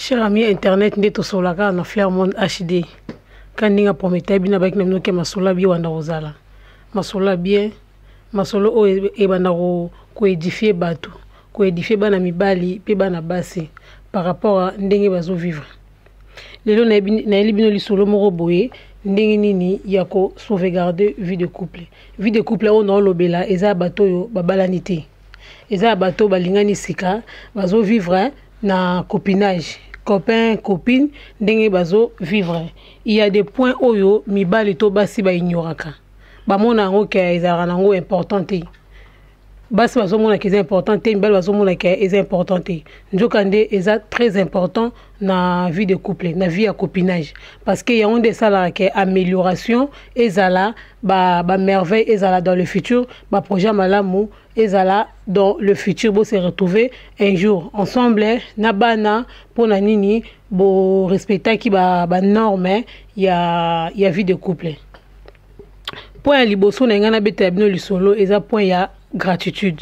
Cher ami internet nde tosolaka na Flair Monde HD. Quand ninga prometa bina baki na mnoke masola bi wanda ozala. Masola bien, masolo o e banda ko édifier bato, ko édifier bana mibali pe bana basi par rapport à ndenge bazo vivre. Lelo na libino li solo moko boye ndenge nini ya ko sauvegarder vie de couple. Vie de couple on a lobela eza bato yo babalani te. Eza bato balingani sika bazo vivre na copinage. Copain, copine, ndenge bazo vivre. Il y a des points oyo mibali to basi ba ignoraka. Ba mona ngo ke ezara nango importante. Basi bazo mona ke est importante, mibali bazo mona ke est importante. Njokande eza très important na vie de couple, na vie à copinage parce que y a on de ça là que amélioration ezala ba merveille ezala dans le futur, ba projet malamu ezala dans le futur bo se retrouver un jour ensemble na bana pona nini bo respecter ki ba norme ya vie de couple. Point liboso na ngana beta bino lisolo eza point ya gratitude.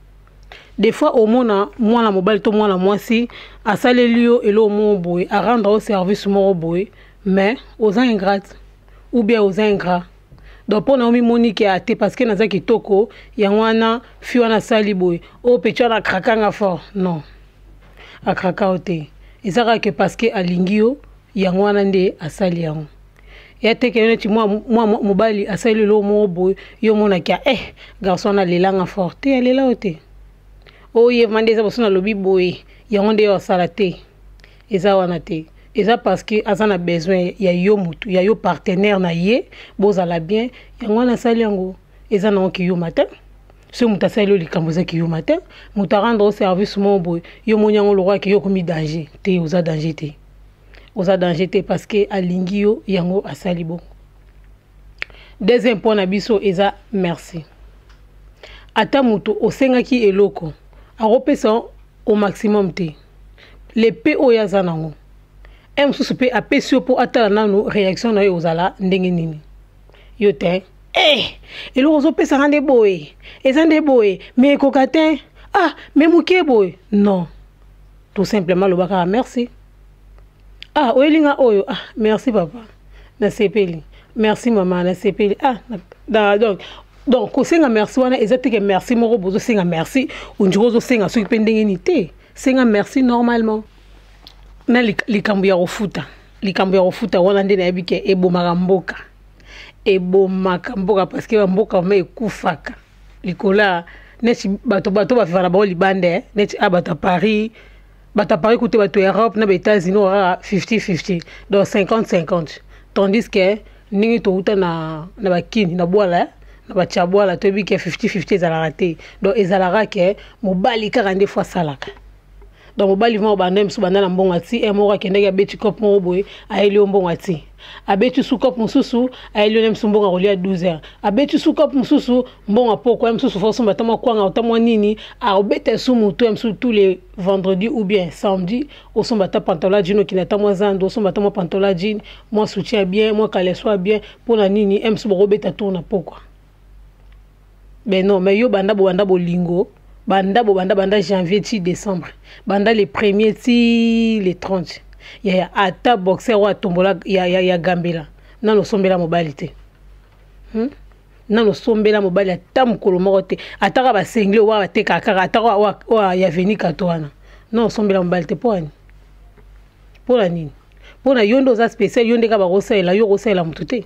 Des fois au monde moi la mobile to moi la mwasi asalelio elo mo boy à rendre au service mo boy mais aux ingrates ou bien aux ingrats. Donc pour Naomi Monique a été parce que naza kitoko yangwana fiwana sali boy o pecha na krakanga fort non a kraka ote ezaka que parce que alingio yangwana nde asali yango ya teke neti moi mobali asali lo mo boy yo mona kia garçon na lelanga fort te lela ote o ye mandeza bosona lobi boy yango nde yo sala te eza wana te eza parce que azana besoin ya yo mutu ya yo partenaire na ye bozala bien yango na sali yango eza na ki yo matin ce muta sali likambo za ki yo matin muta rendre au service mo boy yo monyango lo roi ki yo komi danger te oza danger te parce que alingi yo yango asali bon. Deuxième point na biso eza merci. Ata mutu osengaki eloko a repesa au maximum te. Les PO ya zanango. Em sous pe apesio pour atala nanu réaction na yo ozala ndenge nini. Yo te elo ozo pesa ngande boy. Ezande boy mais kokatin mais muke boy. Non. Tout simplement le baka merci. Oelinga oyo merci papa. Na sepeli. Merci maman na sepeli. Donc kosenga merci wana ezateke merci moko bozo senga merci unjozo senga soki pendenge ni te senga merci normalement na likambo ya kofuta wana nde na yebike ebomaka mboka parce que mboka ma ekufaka likola neti bato bafana ba libande neti bato Paris côté bato Europe na ba États-Unis ora 50-50 donc 50-50 tandis que ningi to uta na bakini na bwala na bachabwala to bike 50-50 ezalaka te donc ezalaka ke mobali kaka nde fois salaka donc mobali vont banda msu banda na mbongo ati moko kende ya beti cop moko boy aeli mbongo ati abeti su cop mususu aeli msu mbongo rolia 12h abeti su cop mususu mbongo poko msusu foso batama kwanga otamwa nini a obeta su mutu msu tous les vendredis ou bien samedi au son bata pantalon jean kinata moi zando au son bata moi pantalon jean moi soutien bien moi caleçon bien pour na nini msu robeta tourna poko. Ben non, mais yo banda bolingo, banda janvier ti décembre, banda les premiers ti les 30. Ya ata boxer wa tombola ya gambela. Nano sombela mobilité. Nano sombela mobile ata mukolo moko te. Ataka ba sengle wa bateka kaka ataka wa ya veni katwana. Non sombela mobilité pour la nini? Pour na yondo za spécial yonde ka ba rosela yo rosela mutute.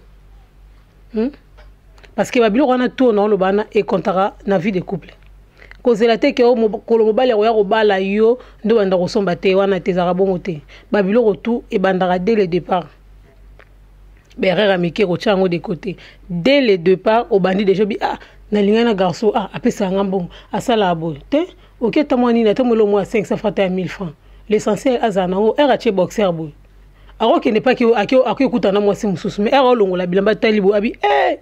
Parce que babilo wana tourne le bana et comptera na vie de couple. Cause la te ke o kolo mobali ya ko bala yo ndo banda ko somba te wana te zara bongo te. Babilo retour et bandara dès le départ. Berera mike ko chango de côté. Dès le départ au bandi déjà bi na lingana garçon apesa ngambon asala boy. Te OK tamoni na tamolo moi 500 francs à 1000 francs. L'essentiel azana o erache boxer boy. Alors que n'est pas que akuta na moi si mususu mais era longo la bilamba talibo abi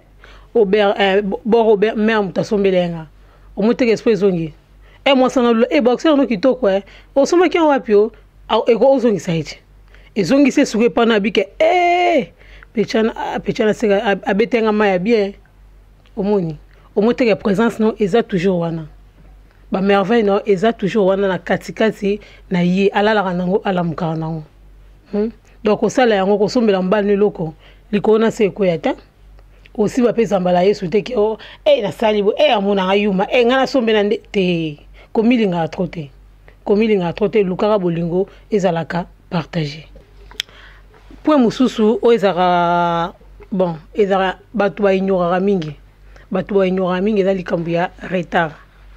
Robert mère mutasombelenga omuteke esprit zongi moi sana boxer no kitoko o soma ki wapio eko ozongi saiti ezongi se suke pana bike pechana seka abetenga maya bien omoni omuteke présence no eza toujours wana ba merveille non eza toujours wana na katikati na ye alala kanango alamuka nango. Donc osala yango ko sombela mbali loko likona se ko yata aussi ba pesa mbala yesu te ke o na salibo amona ayuma ngana sombela te komilinga trote lukaka bolingo ezalaka partager. Point mususu o ezaka bon ezaka batu ba ignorera mingi eza likambo ya retard.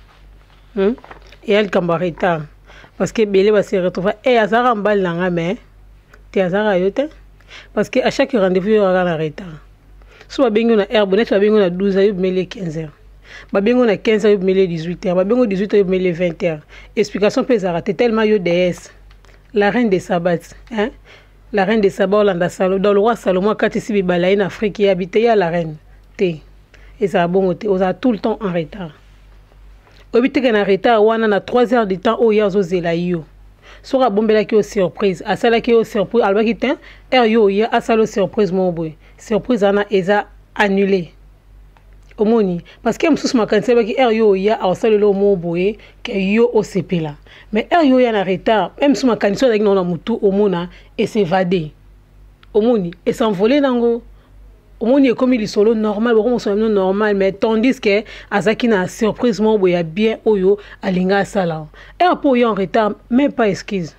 Et elle kamba retard parce que belé va se retrouver azara mbal nanga mais te azara yote parce que à chaque rendez-vous il y aura un retard. Soit bengo na heure bonnet, soit bengo na 12h ou 15h. Ba bengo na 15h ou 18h, ba bengo 18h ou 20h. Explication peut rater tellement yo DS. La reine des sabbats, hein? La reine des sabbats dans le roi Salomon quand ici bibalaï en Afrique qui habitait à la reine. T. Et ça bon on a tout le temps en retard. Obite que na retard wana na 3 heures de temps o ya zo zela yo. Sora bombela ki o surprise, asala ki o surprise alba ki ten er yo ya asalo surprise mon boy. Surprise ana eza annulé. Omoni parce que msusu makanse ba ki er yo ya asalo lo mon boy ke yo o sepela. Mais er yo ya na retard, même msusu makanse na na mutu omona et s'évader. Omoni et s'envoler nango. Omoni est comme il solo normal, bon on normal mais tandis que azaki na surprise mon boy bien oyo alinga sala. Et après yo en retard, même pas excuse.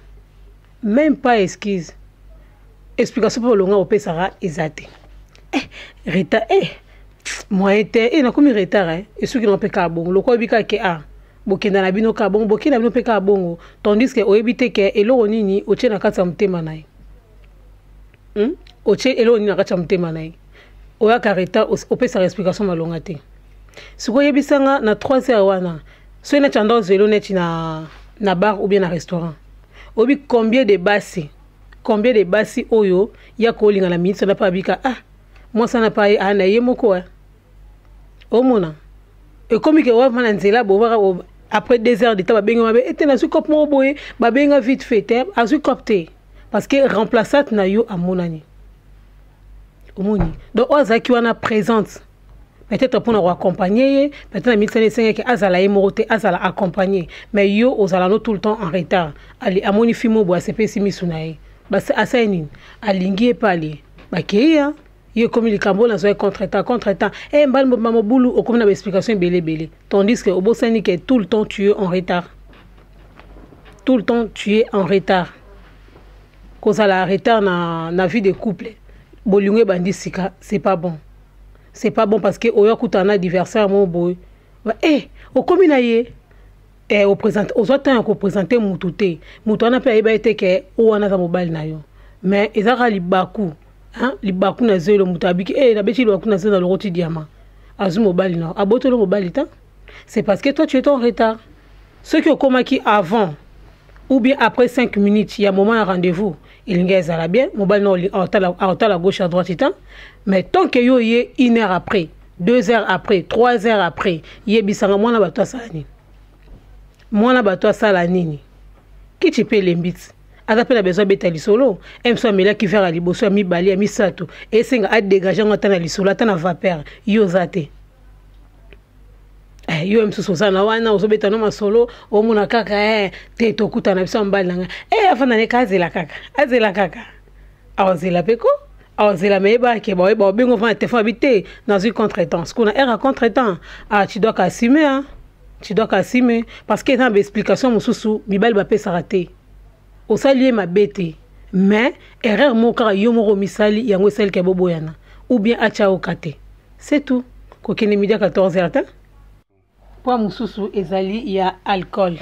Explication pour le longa au pesara ezate. Retard moi était na comme retard et ceux qui n'ont pas ka bon le ko bika ke bokenda na bino ka bon bokenda bino pe ka bongo tandis que o ebite ke elo nini o tshena ka tsa mtema nae. O tshé elo nini na ka tsa mtema nae. Oya kareta opesa explication malonga te. Siko yebisanga na 3 heures wana. So na chanda zelo neti na bar ou bien na restaurant. Obi combien de basi oyo ya ko linga na minute na pa bika moi ça n'a pas na yemoko omona. Et comme que wa mana nzela bo après 2 heures de temps ba benga mabe ete na su cop mo boye ba benga vite fait a su copter parce que remplaçante na yo amonani. Omoni. Donc ozaki wana présente. Peut-être pour nous accompagner, peut-être na 1505 que azala yemorote azala accompagner, mais yo ozala no tout le temps en retard. Ali amoni fimo bo asepe simisunae. Ba asaini alingi epali. Ba keya yo comme le cambo na zo contre-temps. Mbal mamobulu o comme na explication belé. Tandis que obosani que tout le temps tu es en retard. Cause à la retard na vie de couple. Bolingwe bandisika, c'est pas bon parce que oya kutana adversaire mon boy. O komi na ye o présente ozota ko présenter mutute. Mutu na pe eba ete ke o wana za mobile na yo. Mais ezaka libaku na zelo mutabiki na beti libaku na zelo roti diamant. Azu mobile na. Aboto le mobile ta. C'est parce que toi tu es en retard. Ceux qui ont commis avant ou bien après 5 minutes, il y a un moment de rendez-vous. Il y a bien, mobile non, à la gauche, à droite, mais tant que yo y est 1 heure après, 2 heures après, 3 heures après, y est bisanga moi na bato salani. Moi na bato salani. Qui tu peux les bits? Adapé la besoin betali solo, soit mela qui faire à liboso mi bali à mi sato et singa a dégager ngata na lisolo ta na vapeur yo zate. Yo msusu na wana uzobeta no masolo omuna kaka te tokuta na biso mbali nanga afana ne kazela kaka awazela peko awazela meba ke ba bengo fa te fa bité dans une contretemps qu'on a era contretemps tu dois qu'assumer parce que dans explication mususu mibali ba pesa raté o salier ma bête mais erreur mo ka yo mo misali yango sel ke boboyana ou bien acha okate c'est tout ko kene midi 14h. Pour mususu ezali ya alcool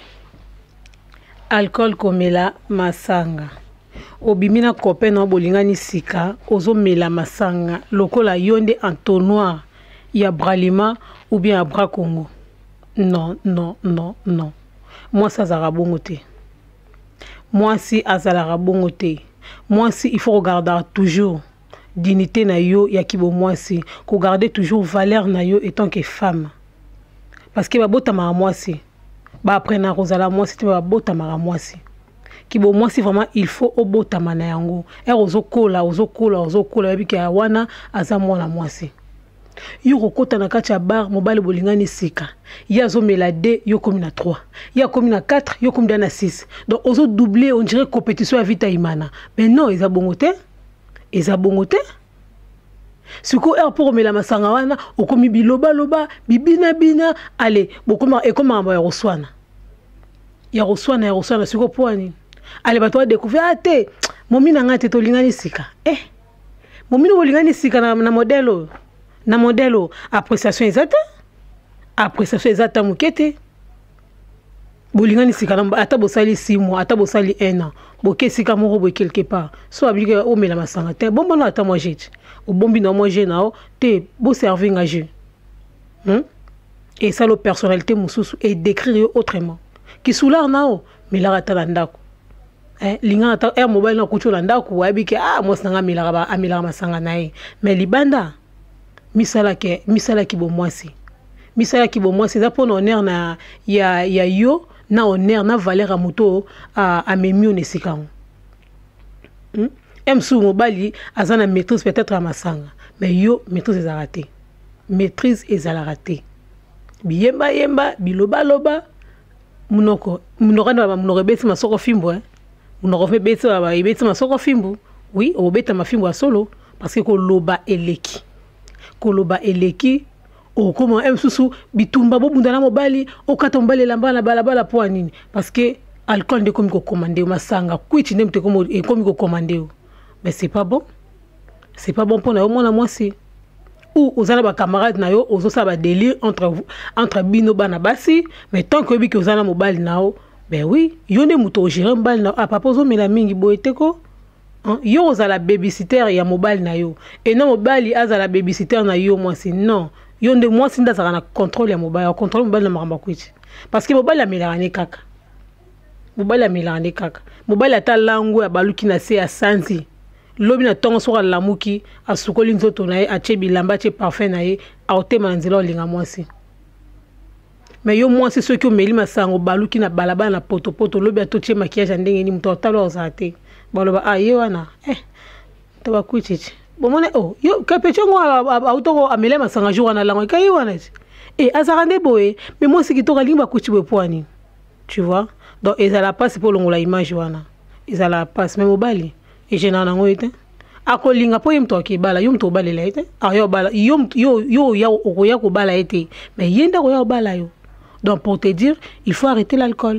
komela masanga obimina copain na bolingani sika ozomela masanga lokola yonde entonnoir ya bralima ou bien à bras Congo. Non. Moi ça azala bongo te. Moi si azala bongo te. Moi si il faut regarder toujours dignité na yo ya kibo moi si ko garder toujours valeur na yo étant que femme. Parce que babota mara mwasi ba après na rozala mwasi te babota mara mwasi ki bo mwasi vraiment il faut obota mana yango ozokola biki ya wana aza mwana mwasi Yo kokota na kati ya bar mobali bolingani sika. Ya zomela 2 yo komi na 3. Ya komi na 4 yo komi na 6. Donc ozo doubler on dirait compétition à vita imana. Mais non, eza bongote. Eza bongote. Siko pour mela masanga wana okomi biloba loba bibina bina allez bokoma e koma ba roswana. Ya roswana siko poani. Allez ba toi découvrir ate. Momi na ngate to lingani sika. Momi no lingani sika na modelo. Na modelo appréciation exacte. Appréciation exacte mukete. Bolingani sika na ata bosali 6 mois, ata bosali 1 an. Boké sika moko boy quelque part. So abli o mela masanga te. Bon bon ata moi j'ai. Au bombi na moi j'ai nao te beau servir nga jeu. Et ça le personnalité mususu et décrire autrement. Ki soula nao mais la rata ndako. Linga ata mobile na kucho ndako wa bike moi sanga mila ba amila masanga nae. Mais libanda misala ki bo mwasi. Misala ki bo mwasi za pona honneur na ya yo na honneur na valeur a moto a memio ne sikango. Sou mobali azana maîtrise peut-être à masanga mais yo maîtrise est raté. Maîtrise est raté. Biyemba yemba biloba loba munoko beti masoko fimbo munoko beti masoko fimbo. Oui, obeta mafimbo a solo parce que koloba eleki. Koloba eleki o comment susu bitumba bo bundana mobali o katombale lamba na balabala po nini parce que alcool de comme ko commander masanga kwiti ndemte comme e comme ko commander. Mais c'est pas bon. C'est pas bon pour nous moi si ou aux ana ba camarades na yo ozo sa ba délire entre bino bana basi mais tant que bi que ozana mobali nao ben oui yo ne muto gérer mobali na a papa ozo mela mingi boyete ko yo ozala babysitter ya mobali na yo et non mobali azala babysitter na yo moi si non yo nde moi si ndaza na contrôle ya mobali contrôle mobali na makamba kwiti parce que mobali amela ne kaka mobali ata lango ya baluki na se ya sanzi lobi na tongo soka lamuki asukoli nzoto na ye ache bilamba ache parfum na ye aotema na nzela olinga mwasi mais yo mwasi soki omeli masango baluki na balabala na poto lobi atotie maquillage ndenge ni muto otalo ozate baloba ye wana taba kuchichi bomone yo kapechongo autoko amele masanga jour na lango kai wana azarande boye mais moi c'est kitoka limba kuchi bopwani tu vois donc ezala passe pour longola image wana ezala passe mais mobali et je n'en ai pas. Akolinga po yim to ki bala yum to bala la ete yo bala yo ya okoya ko bala ete mais yenda ko ya bala yo. Donc pour te dire il faut arrêter l'alcool.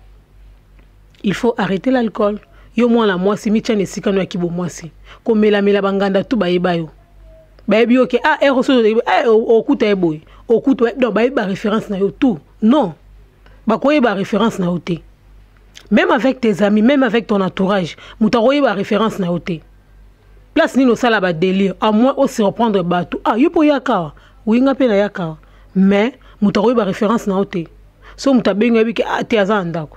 Yo moi la moi si mi tchane sikano ya kibo moi si ko mela banganda tu bayeba yo bayebi yo ke reso okuta e boy okuta donc bayeba référence na yo tout non ba ko yeba référence na yo te. Même avec tes amis, même avec ton entourage, moutaroye ba référence na oté. Place ni no sala ba délire, à moins aussi reprendre bateau. Yo po yaka. Oui, nga pe na yaka. Mais moutaroye ba référence na oté. So mutabenga bi ke te azandako.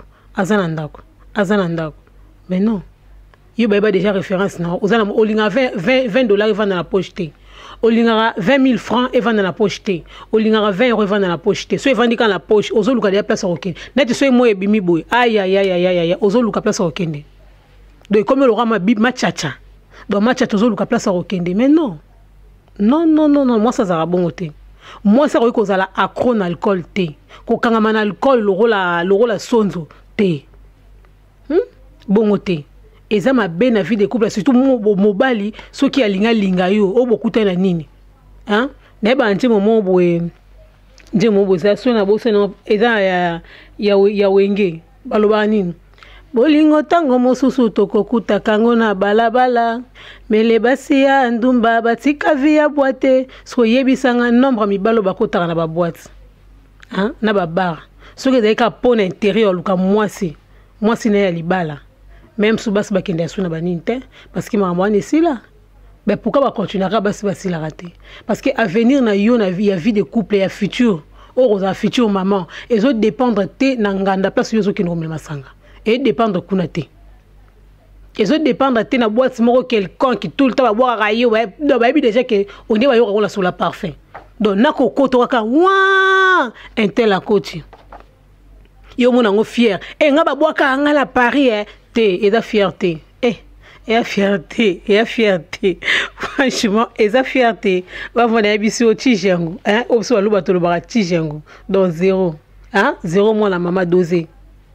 Mais non. Yo ba déjà référence na. Ozana olinga 20 dollars va dans la poche té. Olinga 20 000 francs et va dans la poche té. Olinga 20 € va dans la poche té. So evandi dans la poche, ozo luka dia place okende. Net so mo ebimi boy. Aïe, ozo luka place okende. Donc comme le rama bib machacha. Donc machacha ozo luka place okende. Mais non. Non, moi ça zara bon té. Moi ça ko zala accro na alcool té. Ko kanga man alcool le rôle sonzo té. Bon té. Et ça m'a bien vie des couples surtout mobali ceux qui alinga yo obokuta na nini neba nti momo boye nje mobo ça sona bosse na eza ya wenge baloba nini bolingo tango mosusu tokokuta kango na balabala mele basi ya ndumba batika via boîte so yebisanga nombre mibalo bakotaka na ba boîte na ba bar so que daika pona intérieur luka mwasi na ya libala. Même si bas bakende asuna baninte parce que maman est ici là mais pourquoi va continuer à bas la rater parce que avenir na yo na vie de couple et futur za futur maman et autres dépendre te na nganda place yo ki no masanga et dépendre kuna te et autres dépendre te na boîte moko quelqu'un qui tout le temps va boire rayo ba bi déjà que on est va yo la sur la parfum donc na ko koto ka wa intel la coach yo mona ngo fier nga ba boire ka nga la Paris et la fierté. Et la fierté. franchement eza fierté bavona ya biso tijengo hein obiso baloba tolobaka tijengo donc zéro hein zéro moi la maman dosé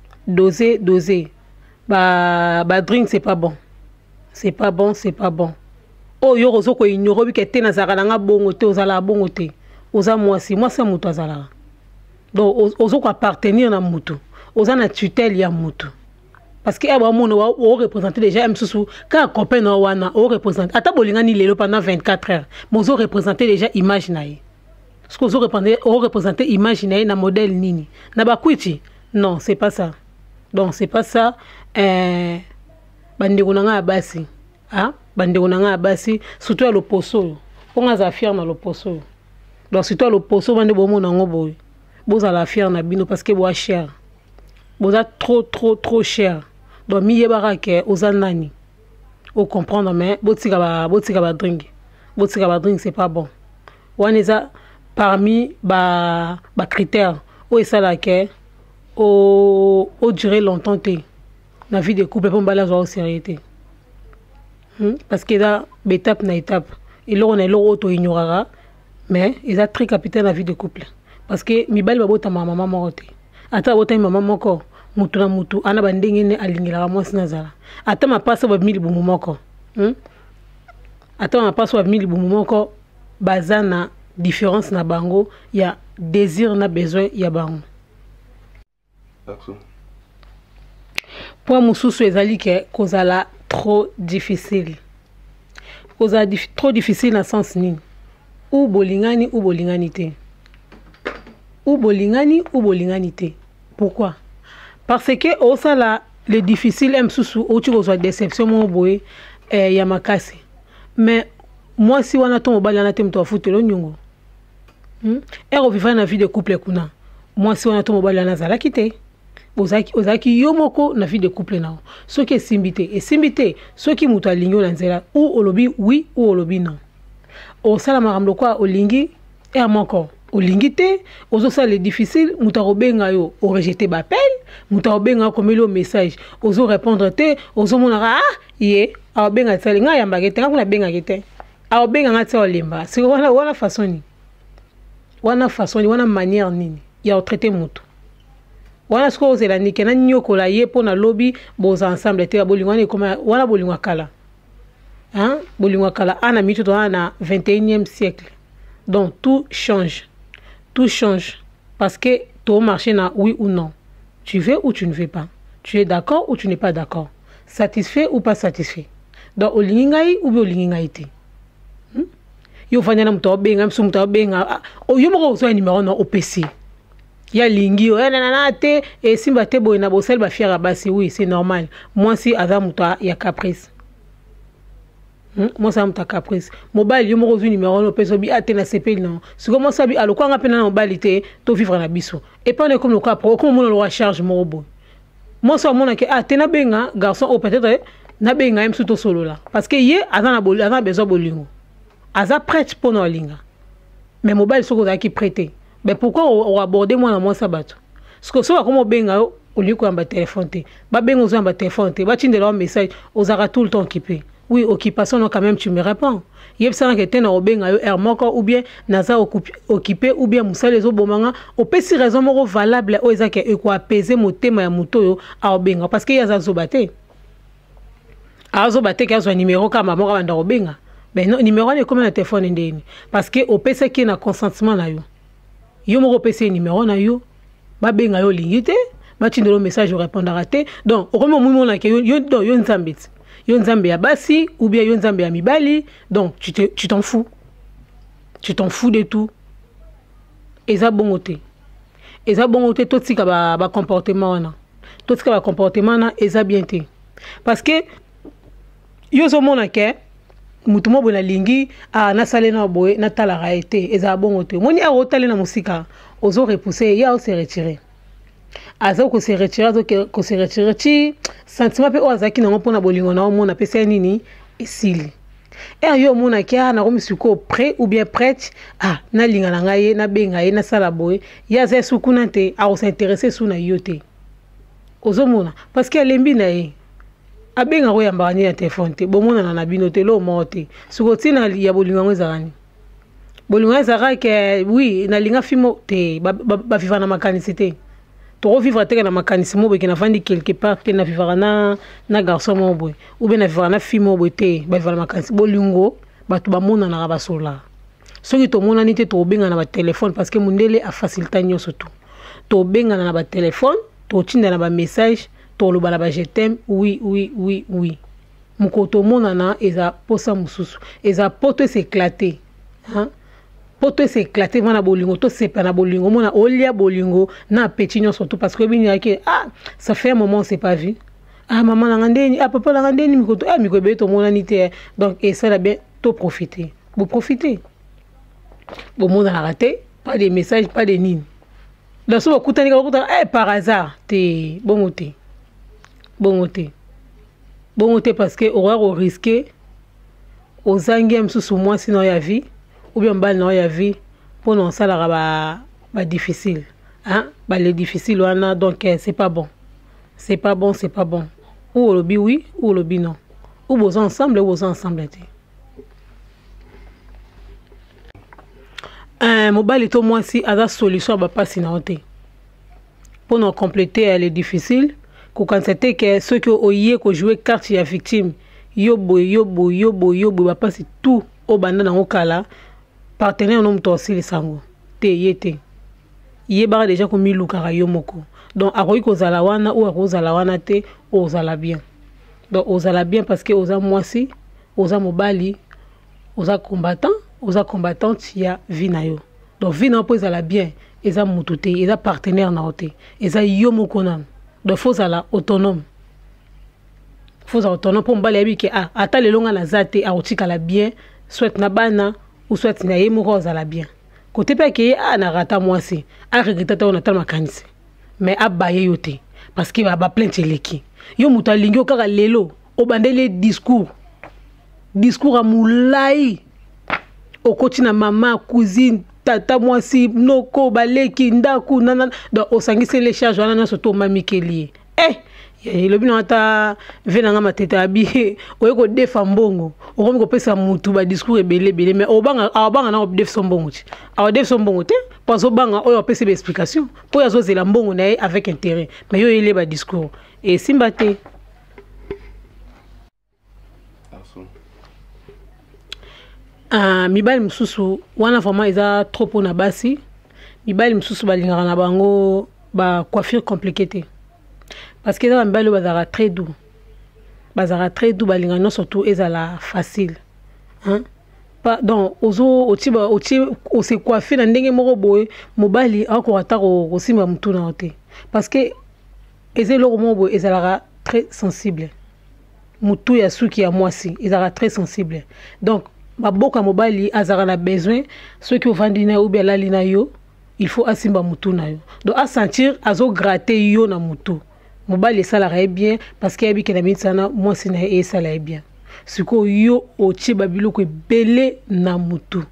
ba drink c'est pas bon oh yo rozo ko ignore bi kete na zaka nga bongo te ozala bongo te oza moi c'est mutu azala donc ozo ko appartenir na mutu oza na tutelle ya mutu parce que aba mono o représenter déjà msusu ka copain na wana o représenter ata bolinga ni lelo pendant 24 heures mozo représenter déjà image na ye parce que ozo représenter image na ye na modèle nini na bakwiti non c'est pas ça donc c'est pas ça bandeko na nga basi ah bandeko na nga basi surtout à l'opposo on a za fier na l'opposo donc surtout à l'opposo bande bo mona ngo boy boza la fier na bino parce que boa cher boza trop cher donc mi yebara ke ozanani o comprendre mais botika ba drink c'est pas bon waneza parmi ba critères o esala ke o durer longtemps te na vie de couple pour bala zo sérieux parce que là étape na étape et là on est là auto ignorera mais ils a très capitaine la vie de couple parce que mi bali babota maman morote ata bota maman moko mutu na mutu ana bandenge ne alingela mwasi nazala ata mapasa ba 1000 bumu moko ata mapasa ba 1000 bumu moko bazana différence na bango ya désir na besoin ya bango point mususu ezali ke kozala trop difficile trop difficile na sens nini ou bolingani te ou bolingani te pourquoi parce que osala le difficile msusu outi kozwa déception mo boye ya makasi mais moi si wana to mobali na te mto afutelo nyungu ero vivre na vie de couple kuna moi si wana to mobali na zala kite ozaki yo moko na vie de couple nao soki esimbite soki mutu alingi na nzela ou olobi oui ou olobi non osala makambo kwa olingi moko olingi te ozosala le difficile mutu akobenga yo o rejeter ba appel mutu akobenga komeli o message ozo répondre te ozomona ye akobenga tsali nga yamba kete nga kuna benga kete akobenga nga tsa olemba c'est wana façon wana manière nini ya traiter mutu wana sko ozela nike na nyokola ye pona lobby boza ensemble te bolingwana koma wana bolingwa kala hein bolingwa kala ana mitu to na 21e siècle donc tout change parce que tout marché na oui ou non tu veux ou tu ne veux pas tu es d'accord ou tu n'es pas d'accord satisfait ou pas satisfait donc olingi ngai ou olingi ngai te yo fanya na mto benga msu mto benga yo moko zo numéro na OPC ya lingi yo na te et simba te boy na bosel ba fiera basi oui c'est normal moi si aza muta ya caprice moi ça muta caprice mobile yo moko zo numéro no peso bi ate na CP non si comment ça bi aloko nga pena na mobile te to vivre na biso et pas comme le cas pro comme mon lo charge mo boy moi ça mona ke ate na benga garçon ou peut-être na benga même sous to solo là parce que ye aza na boli aza besoin bolingo aza prête pour no linga mais mobile soko za ki prêter. Mais pourquoi on aborder moi dans mon sabat? Parce que soit comme benga au lieu qu'on téléphone te, ba benga aux amba téléphone te, ba tinde leur message aux ara tout le temps occupé. Oui, occupation non quand même tu me réponds. Yeb ça que tena obenga yo moko ou bien naza occupé ou bien musala les obomanga o pesi raison moko valable o ezaka e ko apaiser motema ya muto yo a obenga parce que yaza zobate. A zobate ka zo numéro kama moko banda obenga. Ben non numéro ne comme na téléphone ndeni parce que o pesi ki na consentement na yo. Yo moko pesi numéro na yo ba benga yo lingite ba tindelo message répondra te donc au moment où on a que yo nzambe ya basi ou bien yo nzambe ya mibali donc tu t'en fous de tout eza bongote to tika ba comportement na eza bien te parce que yo zo mona ke mutu mo bona lingi na sale na boye na tala raete eza bongo te moni a otale na musika ozo repousser ya o se retirer azo ko se retirer ti sentiment pe o azaki na mpona bolingo na mona pesa nini esili yo mona kia na komisuko prêt ou bien prête na linga na ngai na benga ye na sala boye ya za sukuna te a o s'intéresser suna yote ozo mona parce que alembi na ye abenga ko yamba ni ya téléphone te bomona na bino te lo mote siko tina ya bolinga ngezarani bolinga ezara ke oui na linga fimo te ba vivre na makanisi te to vivre te na makanisi mo be na vandi quelque part ke na vivre na garçon mo boy ou bien na vivre na fille mo boy te ba vivre na makanisi bolingo batu ba mona na ba sola soki to mona ni te to benga na ba téléphone parce que mundele a facilité nyonso tout to benga na ba téléphone to tinda na ba message to lo bala ba je t'aime oui mukoto mona na eza posa mususu eza poto s'éclater hein poto s'éclater vana bolingo to sepa na bolingo mona olia bolingo na petit nyonso tout parce que bini yake ah ça fait un moment on s'est pas vu ah maman la ngandeni ah papa la ngandeni mikoto ah mikobe to mona ni te donc et ça là bien to profiter vous profitez bon monde a raté pas de messages pas de nini dans ce kutani ka eh par hasard te bongote parce que aura risqué aux angem sous moi sinon ya vie ou bien bal non ya vie pour non ça là ba difficile hein ba les difficile wana donc c'est pas bon ou le bi oui ou le bi non ou vos ensemble mobile to moi si à la solution ba pas sinoté pour nous compléter les difficiles ko constater que ceux qui oyé ko jouer carte ya victime yobo ba pas tout au banda na okala partenaire nom to aussi les sango te yete yé ba déjà ko miluka yo moko donc akoyi ko zala wana ou ako zala wana te ozala bien donc ozala bien parce que oza moi si oza mobali oza combattante ya vie na yo donc vie na po ezala bien eza mutu te eza partenaire na ote eza yo moko na donc faut ala autonome pour mbala yabi ke ah ata lelonga na zate a otika la bien soit na bana ou soit na ye moko ozala bien côté pa ke ah na rata mwasi a regretta ta on ata makanisi mais abaye yo te parce que ba plainte leki yo mutu alingi okaka lelo obandele discours a mulai okoti na mama cousine tata mwasi noko baleki ndaku nana donc osangisi les charges wana na soto mamikeli le bino ata venanga matete abi oyeko defa mbongo okomi ko pesa mutu ba discours ebele mais obanga na obdef sombongo ti def sombongo te parce obanga oyo pesa be explication pour yazo zela mbongo na avec intérêt mais yo ele ba discours et simbate mibali mususu wana vraiment eza trop na basi mibali mususu balingaka na bango ba coiffure compliquée parce que dans mibali bazara très doux balingaka surtout ezala facile hein pas donc ozo se coiffer na ndenge moko boye mobali akorata ko simba mutu na ote parce que ezelo mo boye ezala très sensible mutu ya suki ya mwasi ezala très sensible donc maboka mobali azara na besoin ceux qui vandi na ou bien la lina yo il faut asimba mutu na yo donc à sentir azo gratter yo na mutu mobali ça la bien parce qu'il y a bien que la médecine moi c'est na et ça la bien ce que yo otie babilo ko belé na mutu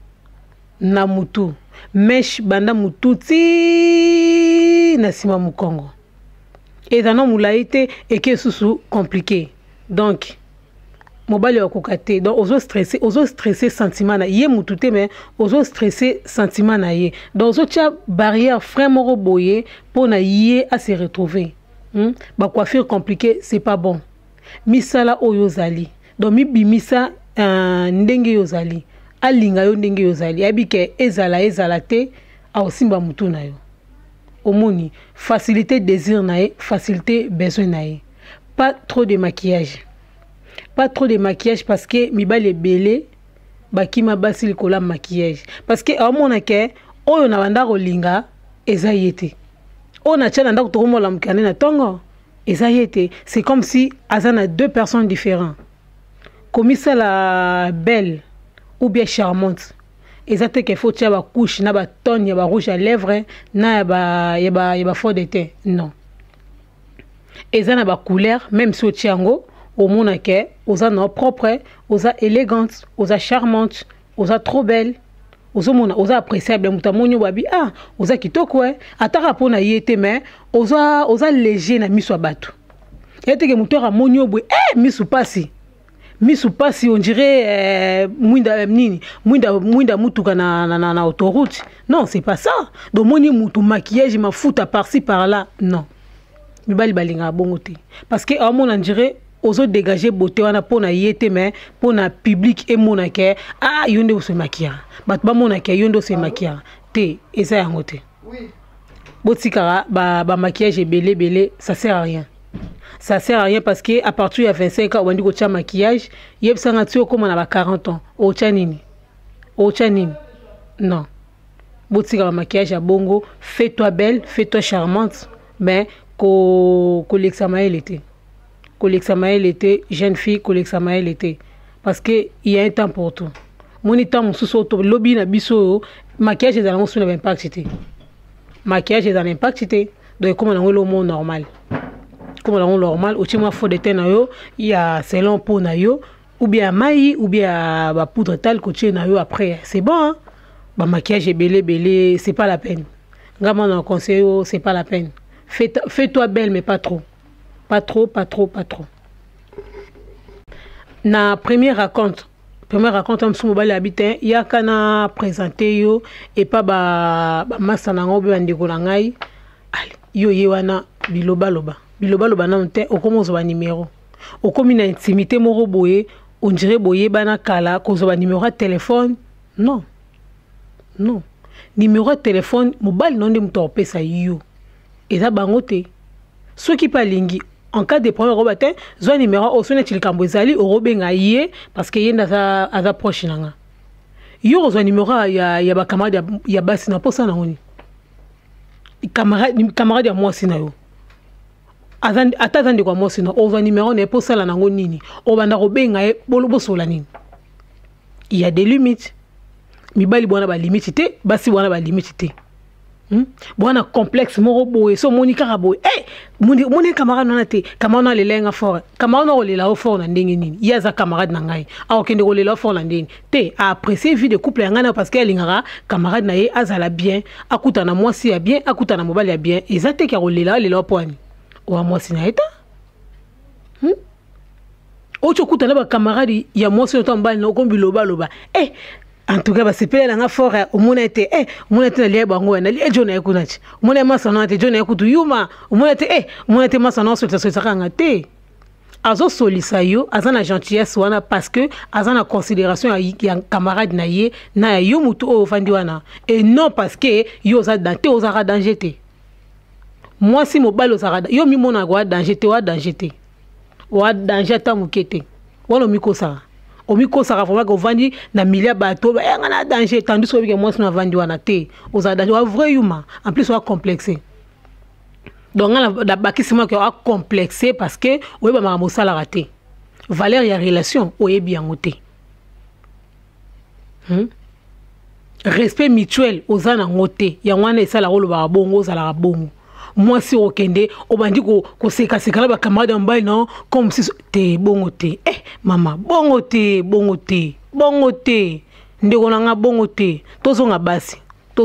mesh banda mutu ti na sima mukongo et dans nos moulaïté et que sous compliqué donc mobali wa kokate donc ozo stresser sentiment na ye mutute mais ozo stresser sentiment na ye donc ozo tia barrière vraiment boye pour na ye à se retrouver ba coiffure compliquée c'est pas bon misala oyozali donc mi bimisa ndenge yozali alinga yo ndenge yozali abike ezala te a osimba mutu na yo omoni facilité désir na ye facilité besoin na ye pas trop de maquillage parce que mibali ebele bakima basi likola maquillage parce que amona ke oyo na banda kolinga eza yete on a tchana ndako to mola mkane na tongo eza yete c'est comme si azana deux personnes différentes comme ça la belle ou bien charmante ezate ke faut tia ba couche na ba tonne ya ba rouge à lèvres na ya ba fond de teint non ezana ba couleur même si o tiango au monde que osa non propre osa élégante osa charmante osa trop belle osa appréciable mutamonyo babi ah osa kitoko ataka pona yete mais osa léger na miso bato Et que moteur a monio boy misu pasi on dirait mwinda mutuka na autoroute. Non, c'est pas ça. Donc moni mutu maquillage ma fout par-ci par-là. Non. Mibali balinga bongote. Parce que on dirait aux autres dégager beauté wana pona yete mais pona public et monake yonde se maquiller. Bat ba monake yonde se maquiller. Te eza yangote. Oui. Botikara ba maquillage belé ça sert à rien. Ça sert à rien parce que à partir de 25 ans on dit que tu as maquillage, yeb sanga tu comme on a 40 ans. Ocha nini? Non. Botikara maquillage à bongo, fais-toi belle, fais-toi charmante, mais l'examen l'été. L'examen l'été, jeune fille, l'examen l'été. Parce que il y a un temps pour tout. Mon temps mon sous lobby na biso maquillage est dans un impact. Maquillage est dans l'impact. Donc comme on a le monde normal. Comme on a normal, au chima faut de tenayo, il y a selon pour nayo ou bien maï ou bien ba poudre tal coché nayo après. C'est bon hein. Ba maquillage est belé, c'est pas la peine. Vraiment on conseille c'est pas la peine. Fais-toi belle mais pas trop. Pas trop. Na première raconte am sumo bali habitant ya kana présenter yo et pas ba massa na ngobe bandeko na ngai. Allez, yo yewana biloba na nte okomozo ba numéro. Okomi na intimité moko boye, on dirait boye bana kala kozo ba numéro de téléphone. Non. Numéro de téléphone mobile non de muto pesa yo. Eza bangote. Ceux qui pas lingi en cas de problème robatin, zo numéro au sonne tilikambo ezali orobenga yé parce que yenda za proche nanga. Yo zo numéro ya ba camarade ya basi na posa na ngoni. Camarade ya moi sina yo. Atazande kwa moi sina o zo numéro na posa la nango nini. O banda robenga e bolo sola nini. Il y a des limites. Mibali bona ba limite te, basi bona ba limite te. Bwana complexe moro boye so monika raboye moni camarade na te camarade na lelenga fort camarade na olela o fort na ndenge nini yaza camarade na ngai okende olela fort na ndenge te apprécier vie de couple ngana parce que elingara camarade na ye azala bien akuta na mwasi ya bien akuta na mobali ya bien ezate ka olela poani o mwasi na eta ocho kuta na ba camarade ya mwasi no tambali na kombi loba en tout cas, c'est pas la fort au monde était na lié bango na lié jona ekunachi monde masana te jona ekutu yuma monde te masana so tsaka te azo solisa yo azana gentillesse wana parce que azana considération ya camarade na ye na yo mutu o fandi wana et non parce que yo za dante o za danger te moi si mobalo za yo mi mona wa danger te wa danger ta mukete wala miko sa omiko sara foma ko vandi na milia bato ba ngana danger tandis que moi na vandi wana te oza danger wa vrai humain en plus wa complexé donc la bakisima ko a complexé parce que oyeba ma mosala raté valeur ya relation oyebi yangote respect mutuel ozana ngote ya ngwana esala rolo ba bongo ozala bongo moi si okende obandi ko seka na ba camarade mbali non comme si te bongo te mama bongo te ndeko na nga bongo te tozonga basi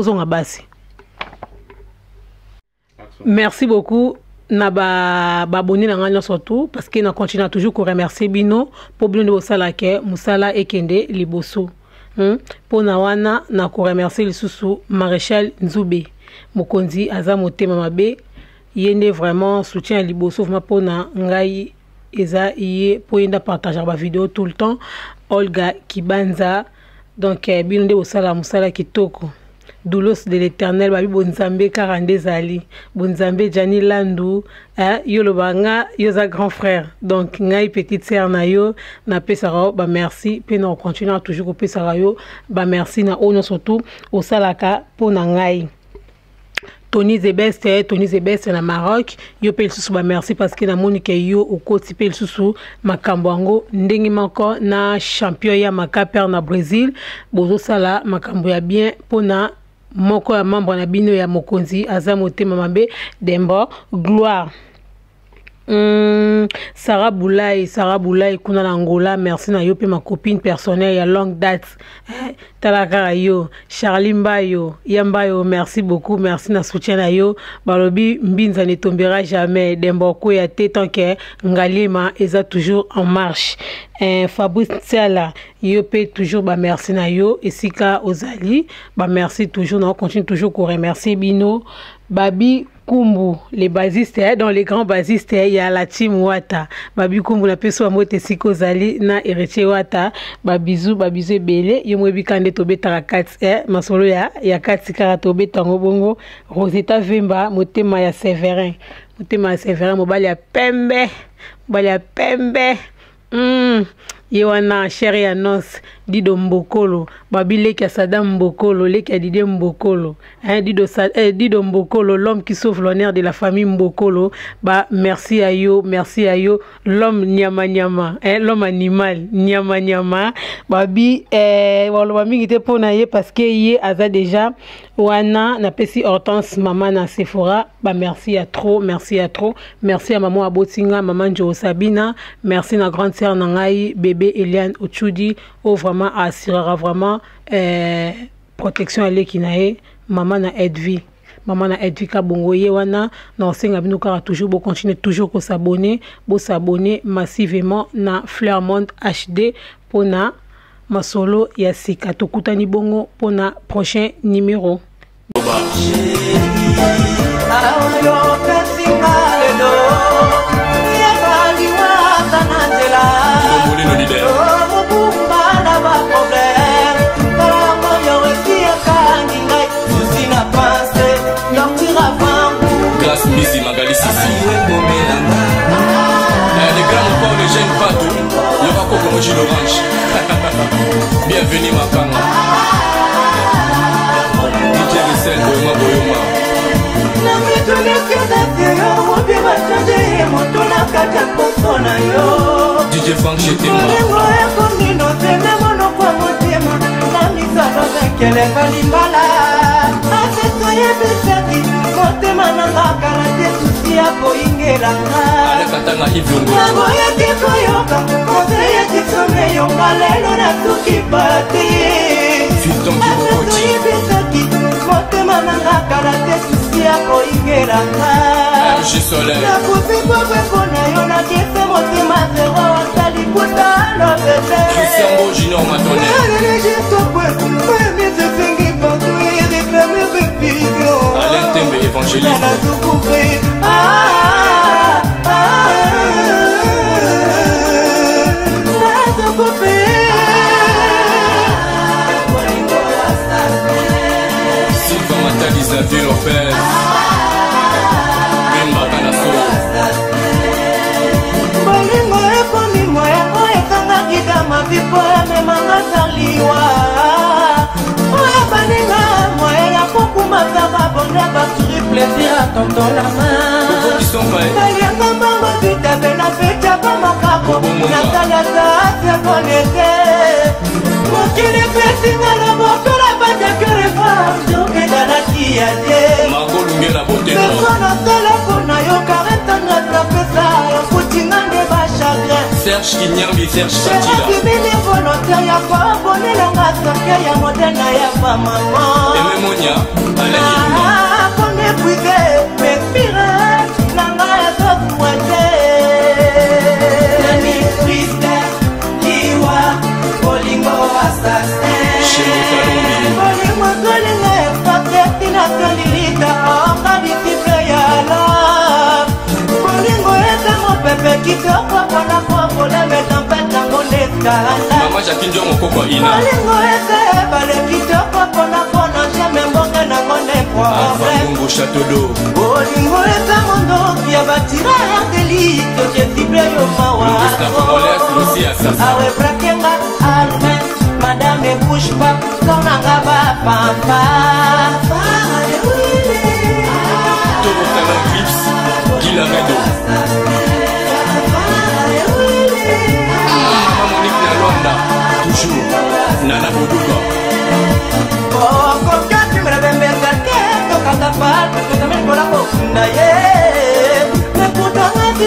merci beaucoup na ba abonné na nga surtout parce que na continue toujours ko remercier bino pour bino de sala ke musala ekende liboso pour na wana na ko remercier lisusu Maréchal Nzube mokonzi aza motema mabe yende vraiment soutien liboso vraiment pona ngai eza yé pour yenda partager ba vidéo tout le temps Olga Kibanza donc bino osala musala kitoko doulos de l'Éternel babi bonzambe 42 ali bonzambe Jani Landu yolo banga yoza grand frère donc ngai petite sœur na yo na pesara ba merci pe na continuer toujours pesara yo ba merci na ono surtout osalaka pona ngai Tony Zebest na Maroc yo pe susu ba merci parce que na monike yo okoti pe susu makambo ngo ndenge mako na champion ya makaper na Brésil bozo sala makambo ya bien pona moko ya membre na bino ya mokonzi aza motema mabe Dembo gloire Sarah Boulay, kuna na Angola, merci na yo pe ma copine personnelle ya longue date. Talaka yo, Charlie Mbayo, Yambayo, merci beaucoup, merci na soutien na yo. Balobi mbinza ne tombera jamais, demboko ya te tant que Ngalima eza toujours en marche. Fabrice Tiala, yo pe toujours ba merci na yo, Esika Ozali, ba merci toujours, on continue toujours qu'on remercie Bino, Babi Kumbu, les basistes, dans les grands basistes, il y a la team Wata. Babi Kumbu, la personne moite Siko Zali, na héritier Wata. Babizou Belé, Yomwebi Kande Tobe Tarakat, Masolo ya 4 Karatobe Tango Bongo, Rosetta Vemba, Motema ya Séverin, Mobali ya Pembe, Yewana chéri annonce Dido Mbokolo Babi leki ya Sadam Mbokolo leki ya Didier Mbokolo Dido Mbokolo, l'homme qui sauve l'honneur de la famille Mbokolo. Bah merci à yo l'homme nyama l'homme animal nyama Babi waloba mingi te pona ye parce que ye aza déjà wana na pesi Hortense maman na Sephora. Bah merci à trop merci à maman Abotinga, maman Jo Sabina, merci na grande sœur Nangai bébé Eliane Ochudi au vraiment assurera vraiment protection à l'ekinae maman na Edvi Kabongo Yewana na senga bino kara toujours bo continuer toujours ko s'abonner massivement na Fleurmont HD pona masolo ya sika tokutani bongo pona prochain numéro. Grâce Missy Magali Sissi. Les grands encore ne gênent pas tout. Il y aura quoi comme jus d'orange. Bienvenue Makanga. DJ Rissel Boyoma. DJ Frank j'étais moi. Alain Tembe évangéliste. Sylvain Matali Xavier Lopez. Bemba Kanaso. Bolingo ekomi moya ekangaki kama vipoya memanga saliwa. Oya baninga moya ya kokuma kaka bonda basuri plaisir à tonton la main. Kalianga mama vita bena fecha kama kako. Nakalaka se konete. Mokili pesinga na bokola bata kerefa. Joke dalaki ya de. Magolunge na bote no. Persona telefona yo karenta na trapeza. Kutinga ne ba chagrin. Serge Kinyambi, Serge Satila. Kimini volontaire ya kwa abonné la ngasoke ya modena ya pa maman. Eme Monia, Alain Yilma. Qu'on épuisé, mais pire, nanga ya sotouate. Nani tristesse, liwa, bolingo assassin. Chéri Kalombi. Bolingo kolinga ya paketi na solilita, onga disiple ya love. Bolingo eza mopepe kitoko pona kokola metempete ngo neskala. Mama Jacqueline Dion Mokoko Ina. Bolingo eza ebale kitoko pona kona jamais mbonge na ngone Avangungu Château d'eau. Bolingo eza mondoki ya batira ya delito jesible yo mawa. Louis la Congolaise, Lucie Assassin. Awe brakenga alme madame bouche pas sonanga ba pampa. Toro Talent Clips, Guy Laredo. Mama Monique na Luanda, toujours. Nana Boduka.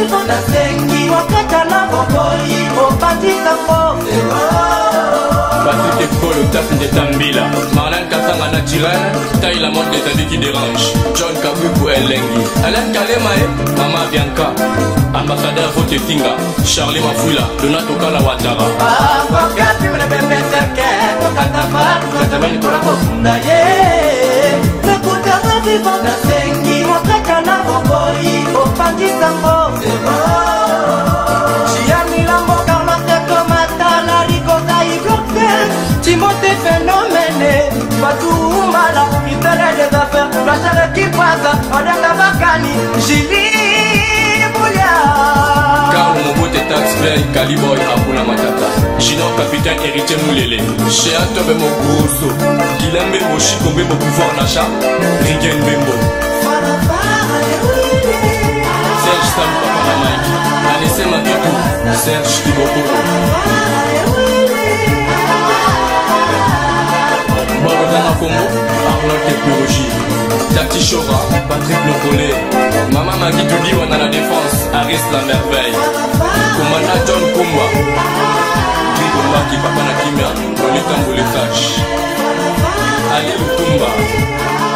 vivo nasengi wakata na bokoli opatisa kote Patrick Ekolo, Taf Ndetambila, Marlène Katanga naturel, taille la mode des habits qui dérange. John Kabuku Elengi, Alain Kalemae, Mama Bianca, ambassadeur Fotetinga, Charlie Mafula, Donato Kala Ouattara. Wakati mnebembe seke, tokatapa, tukatamani kura kofunda ye. Nakutama vivo nasengi wakata na bokoli opatisa kote Chiami lambo karma teko matala rikota igokte Timothée phénomène Fatou Mala Itele des affaires Plachale Kipaza Odaka Bakani Jili Boulia Carl Mobote Taxbel, Caliboy Abuna Matata, Gino Capitaine Héritier Moulele, Chez Atobe Mokuroso, Guilhem Bembo, Chico Bembo Pouvoir Nacha, Rigen Bembo. Serge Sam Papa Mike, Anessé Makitou, Serge Kibokoro. Borodana Combo, Arnold Technologie, Tati Chora, Patrick Locolé, Maman Magui Toudi, on a la défense, Aris la merveille, Commandant John Kumba, Grigomba qui Papa Nakimia, Lolita Mbouletach, Ali Lutumba.